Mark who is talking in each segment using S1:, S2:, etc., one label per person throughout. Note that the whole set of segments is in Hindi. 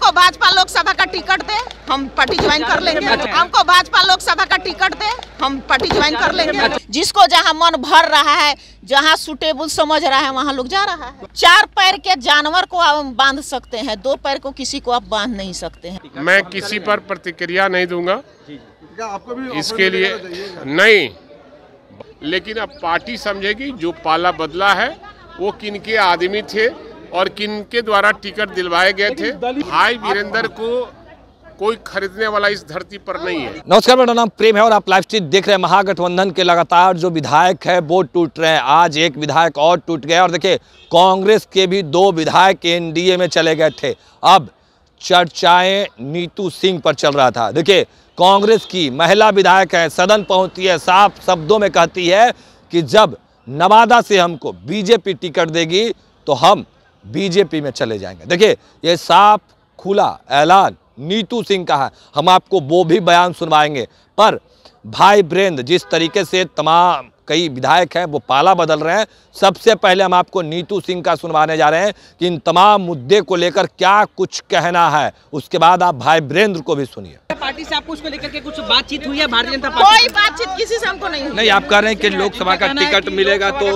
S1: हमको भाजपा लोकसभा का टिकट दे, हम पार्टी ज्वाइन कर लेंगे। हमको भाजपा लोकसभा का टिकट दे, हम पार्टी ज्वाइन कर लेंगे। जिसको जहां मन भर रहा है, जहां सुटेबल समझ रहा है, वहां लोग जा रहा है। 4 पैर के जानवर को आप बांध सकते हैं, 2 पैर को किसी को आप बांध नहीं सकते हैं।
S2: मैं किसी पर प्रतिक्रिया नहीं दूंगा इसके लिए नहीं, लेकिन अब पार्टी समझेगी जो पाला बदला है वो किनके आदमी थे और किनके द्वारा टिकट दिलवाए गए थे। भाई वीरेंद्र को कोई खरीदने वाला इस धरती पर नहीं है।
S3: नमस्कार, मेरा नाम प्रेम है और आप लाइव स्ट्रीम देख रहे हैं। महागठबंधन के लगातार जो विधायक है वो टूट रहे हैं। आज एक विधायक और टूट गया और देखिए कांग्रेस के भी 2 विधायक एनडीए में चले गए थे। अब चर्चाएं नीतू सिंह पर चल रहा था। देखिए कांग्रेस की महिला विधायक है, सदन पहुंचती है, साफ शब्दों में कहती है कि जब नवादा से हमको बीजेपी टिकट देगी तो हम बीजेपी में चले जाएंगे। देखिए ये साफ खुला ऐलान नीतू सिंह का है। हम आपको वो भी बयान सुनवाएंगे। पर भाई वीरेंद्र जिस तरीके से तमाम कई विधायक हैं वो पाला बदल रहे हैं, सबसे पहले हम आपको नीतू सिंह का सुनवाने जा रहे हैं कि इन तमाम मुद्दे को लेकर क्या कुछ कहना है। उसके बाद आप भाई वीरेंद्र को भी सुनिए।
S4: पार्टी से आपको उसको लेकर के कुछ बातचीत हुई है? भारतीय जनता पार्टी
S1: कोई बातचीत किसी से हमको नहीं हुई।
S3: नहीं, आप कह रहे हैं कि लोकसभा का टिकट मिलेगा तो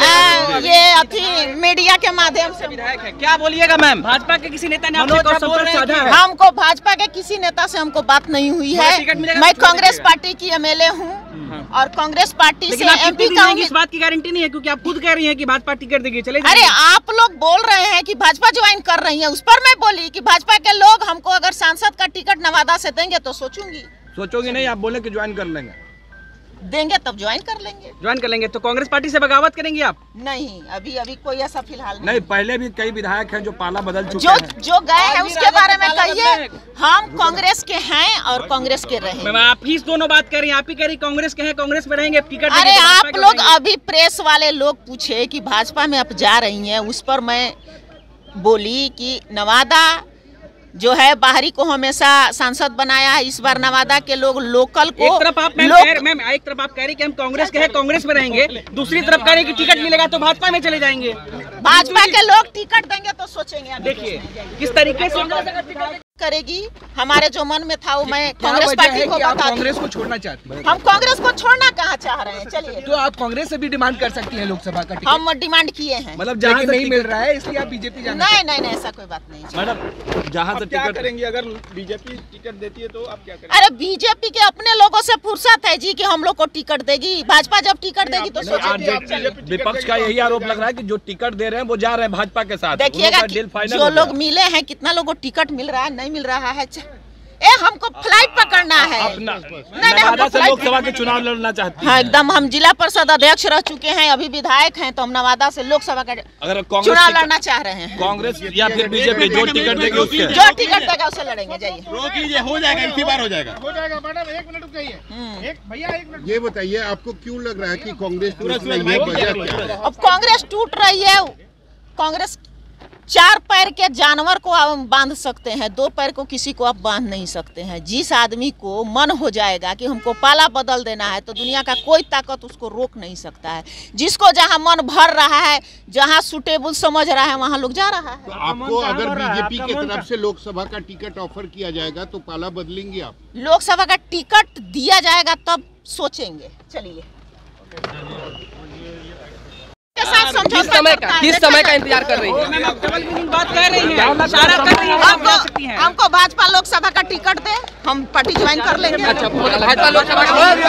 S1: ये अथी मीडिया के माध्यम से
S4: विधायक है। क्या बोलिएगा मैम? भाजपा के किसी नेता ने आपसे संपर्क साधा है?
S1: हमको भाजपा के किसी नेता से हमको बात नहीं हुई है। मैं कांग्रेस पार्टी की एमएलए हूँ और कांग्रेस पार्टी से एमपी का हूँ।
S4: इस बात की गारंटी नहीं है क्योंकि आप खुद कह रही हैं कि भाजपा टिकट देगी, चले।
S1: अरे आप लोग बोल रहे हैं कि भाजपा ज्वाइन कर रही है, उस पर मैं बोली कि भाजपा के लोग हमको अगर सांसद का टिकट नवादा से देंगे तो सोचूंगी
S3: नहीं। आप बोले कि ज्वाइन कर लेंगे,
S1: देंगे तब ज्वाइन कर लेंगे।
S4: ज्वाइन कर लेंगे तो कांग्रेस पार्टी से बगावत करेंगे आप?
S1: नहीं, अभी कोई ऐसा फिलहाल
S3: नहीं। पहले भी कई विधायक हैं जो पाला बदल चुके हैं।
S1: जो गए हैं उसके बारे में कहिए। हम कांग्रेस के हैं और कांग्रेस के रहे।
S4: आप ही दोनों बात कर रही हैं, आप ही कह रही कांग्रेस के हैं, कांग्रेस में रहेंगे, टिकट।
S1: अरे आप लोग अभी प्रेस वाले लोग पूछे कि भाजपा में आप जा रही हैं, उस पर मैं बोली कि नवादा जो है बाहरी को हमेशा सांसद बनाया है, इस बार नवादा के लोग लोकल को।
S4: एक तरफ आप एक तरफ आप कह रही कि हम कांग्रेस के हैं, कांग्रेस में रहेंगे, दूसरी तरफ कह रही कि टिकट मिलेगा तो भाजपा में चले जाएंगे।
S1: भाजपा के लोग टिकट देंगे तो सोचेंगे।
S4: देखिए किस तरीके से
S1: करेगी, हमारे जो मन में था वो मैं कांग्रेस पार्टी को बता।
S4: कांग्रेस को छोड़ना चाहती है?
S1: हम कांग्रेस को छोड़ना कहाँ चाह रहे हैं। चलिए
S4: तो आप कांग्रेस से भी डिमांड कर सकती हैं लोकसभा का टिकट।
S1: हम डिमांड किए हैं,
S4: मतलब जहाँ नहीं मिल रहा है इसलिए आप बीजेपी जाना?
S1: नहीं, ऐसा कोई बात नहीं।
S3: मैडम जहाँ से
S5: टिकट करेंगे अगर बीजेपी टिकट देती है तो आप क्या करेंगे?
S1: अरे बीजेपी के अपने लोगों से फुर्सत है जी कि हम लोग को टिकट देगी। भाजपा जब टिकट देगी तो
S3: विपक्ष का यही आरोप लग रहा है कि जो टिकट दे रहे हैं वो जा रहे हैं भाजपा के साथ।
S1: देखिएगा जो लोग मिले हैं, कितना लोगों को टिकट मिल रहा है, नहीं मिल रहा है। हमको फ्लाइट पकड़ना है।
S3: नवादा से लोकसभा के चुनाव लड़ना चाहते हैं।
S1: हाँ एकदम, हम जिला परिषद अध्यक्ष रह चुके हैं, अभी विधायक हैं, तो हम नवादा से लोकसभा का चुनाव लड़ना चाह रहे हैं।
S3: कांग्रेस या फिर बीजेपी जो टिकट देगी उसके,
S1: जो टिकट देगा उसे लड़ेंगे। जाइए
S5: रोक लीजिए, हो जाएगा, इसी बार हो जाएगा। मैडम 1 मिनट रुक जाइए। भैया 1 मिनट ये बताइए, आपको क्यों लग रहा है कि कांग्रेस
S1: अब कांग्रेस टूट रही है? कांग्रेस 4 पैर के जानवर को आप बांध सकते हैं, 2 पैर को किसी को आप बांध नहीं सकते हैं। जिस आदमी को मन हो जाएगा कि हमको पाला बदल देना है तो दुनिया का कोई ताकत उसको रोक नहीं सकता है। जिसको जहां मन भर रहा है, जहां सुटेबल समझ रहा है, वहां लोग जा रहा है।
S5: तो आपको अगर बीजेपी की तरफ से लोकसभा का टिकट ऑफर किया जाएगा तो पाला बदलेंगे आप?
S1: लोकसभा का टिकट दिया जाएगा तब सोचेंगे। चलिए
S4: किस समय का इंतजार कर रही है? बात कर रही हैं, इशारा कर रही हैं।
S1: हमको भाजपा लोकसभा का टिकट दे, हम पार्टी ज्वाइन कर लेंगे।
S4: भाजपा लोकसभा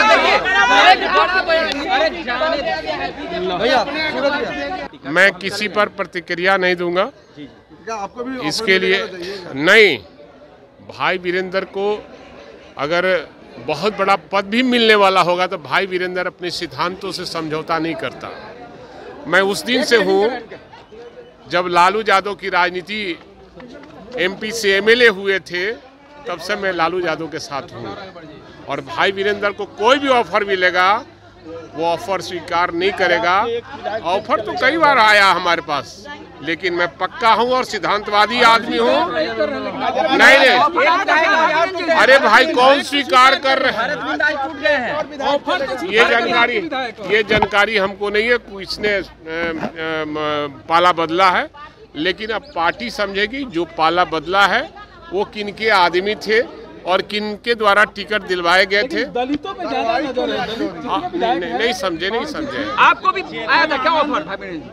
S2: मैं किसी पर प्रतिक्रिया नहीं दूंगा इसके लिए नहीं। भाई वीरेंद्र को अगर बहुत बड़ा पद भी मिलने वाला होगा तो भाई वीरेंद्र अपने सिद्धांतों से समझौता नहीं करता। मैं उस दिन से हूँ जब लालू यादव की राजनीति एमपी से एमएलए हुए थे, तब से मैं लालू यादव के साथ हूँ। और भाई वीरेंद्र को कोई भी ऑफर मिलेगा वो ऑफर स्वीकार नहीं करेगा। ऑफर तो कई बार आया हमारे पास, लेकिन मैं पक्का हूँ और सिद्धांतवादी आदमी हूँ। नहीं, अरे भाई कौन स्वीकार कर रहे हैं? ये जानकारी हमको नहीं है, किसने पाला बदला है। लेकिन अब पार्टी समझेगी जो पाला बदला है वो किनके आदमी थे और किनके द्वारा टिकट दिलवाए गए थे।
S6: दलितों पे ज्यादा नजर है,
S2: नहीं समझे, नहीं समझे।
S4: आपको भी आया था क्या ऑफर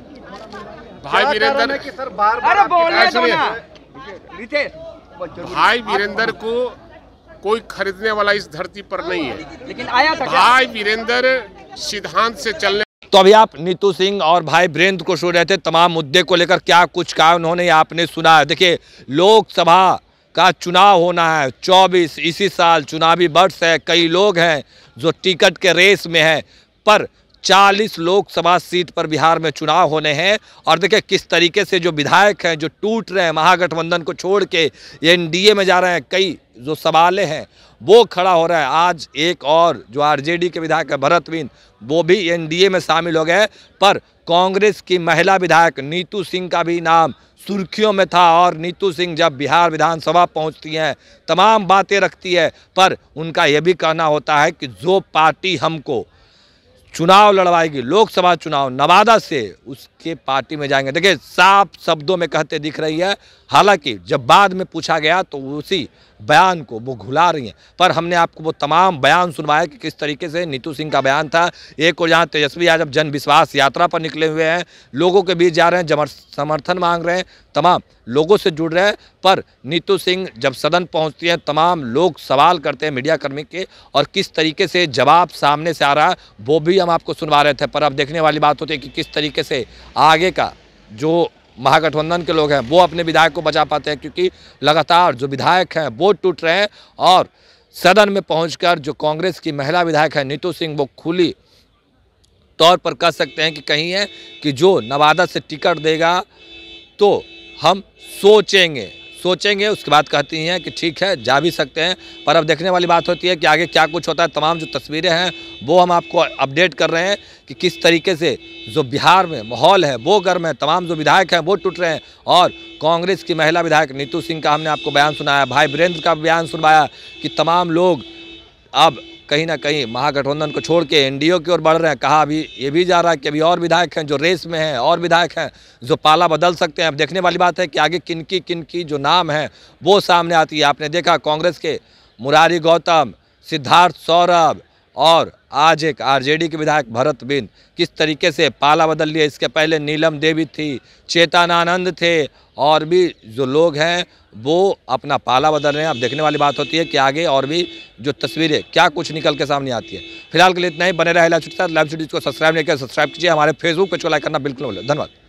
S2: भाई वीरेंद्र,
S4: अरे बोलने दो ना रितेश।
S2: भाई वीरेंद्र को कोई खरीदने वाला इस धरती पर नहीं है,
S4: लेकिन आया था क्या?
S2: भाई वीरेंद्र सिद्धांत से चलने।
S3: तो अभी आप नीतू सिंह और भाई वीरेंद्र को सुन रहे थे, तमाम मुद्दे को लेकर क्या कुछ कहा उन्होंने, आपने सुना है। देखिए, लोकसभा का चुनाव होना है 24, इसी साल चुनावी वर्ष है। कई लोग हैं जो टिकट के रेस में हैं, पर 40 लोकसभा सीट पर बिहार में चुनाव होने हैं। और देखिए किस तरीके से जो विधायक हैं जो टूट रहे हैं, महागठबंधन को छोड़ के एनडीए में जा रहे हैं, कई जो सवालें हैं वो खड़ा हो रहा है। आज एक और जो आरजेडी के विधायक है भरत बिंद, वो भी एनडीए में शामिल हो गए। पर कांग्रेस की महिला विधायक नीतू सिंह का भी नाम सुर्खियों में था। और नीतू सिंह जब बिहार विधानसभा पहुंचती हैं, तमाम बातें रखती है, पर उनका यह भी कहना होता है कि जो पार्टी हमको चुनाव लड़वाएगी, लोकसभा चुनाव नवादा से, उसके पार्टी में जाएंगे। देखिए, साफ शब्दों में कहते दिख रही है। हालांकि जब बाद में पूछा गया तो उसी बयान को वो घुला रही हैं। पर हमने आपको वो तमाम बयान सुनवाया कि किस तरीके से नीतू सिंह का बयान था। एक और जहाँ तेजस्वी यादव जन विश्वास यात्रा पर निकले हुए हैं, लोगों के बीच जा रहे हैं, समर्थन मांग रहे हैं, तमाम लोगों से जुड़ रहे हैं। पर नीतू सिंह जब सदन पहुंचती हैं, तमाम लोग सवाल करते हैं मीडियाकर्मी के, और किस तरीके से जवाब सामने से आ रहा है वो भी हम आपको सुनवा रहे थे। पर अब देखने वाली बात होती है कि किस तरीके से आगे का जो महागठबंधन के लोग हैं वो अपने विधायक को बचा पाते हैं, क्योंकि लगातार जो विधायक हैं वो टूट रहे हैं। और सदन में पहुंचकर जो कांग्रेस की महिला विधायक है नीतू सिंह, वो खुली तौर पर कह सकते हैं कि कहीं है कि जो नवादा से टिकट देगा तो हम सोचेंगे। उसके बाद कहती हैं कि ठीक है, जा भी सकते हैं। पर अब देखने वाली बात होती है कि आगे क्या कुछ होता है। तमाम जो तस्वीरें हैं वो हम आपको अपडेट कर रहे हैं कि किस तरीके से जो बिहार में माहौल है वो गर्म है। तमाम जो विधायक हैं वो टूट रहे हैं। और कांग्रेस की महिला विधायक नीतू सिंह का हमने आपको बयान सुनाया, भाई वीरेंद्र का बयान सुनवाया कि तमाम लोग अब कहीं ना कहीं महागठबंधन को छोड़ के एनडीए की ओर बढ़ रहे हैं। कहा अभी ये भी जा रहा है कि अभी और विधायक हैं जो रेस में हैं, और विधायक हैं जो पाला बदल सकते हैं। अब देखने वाली बात है कि आगे किनकी जो नाम है वो सामने आती है। आपने देखा कांग्रेस के मुरारी गौतम, सिद्धार्थ सौरभ और आज एक आरजेडी के विधायक भरत बिंद किस तरीके से पाला बदल लिया। इसके पहले नीलम देवी थी, चेतनानंद थे, और भी जो लोग हैं वो अपना पाला बदल रहे हैं। अब देखने वाली बात होती है कि आगे और भी जो तस्वीरें क्या कुछ निकल के सामने आती है। फिलहाल के लिए इतना ही। बने रहे लाइव सिटी के साथ। लाइव सिटी को सब्सक्राइब नहीं किया, सब्सक्राइब कीजिए। हमारे फेसबुक पेज को लाइक करना बिल्कुल न भूलें। धन्यवाद।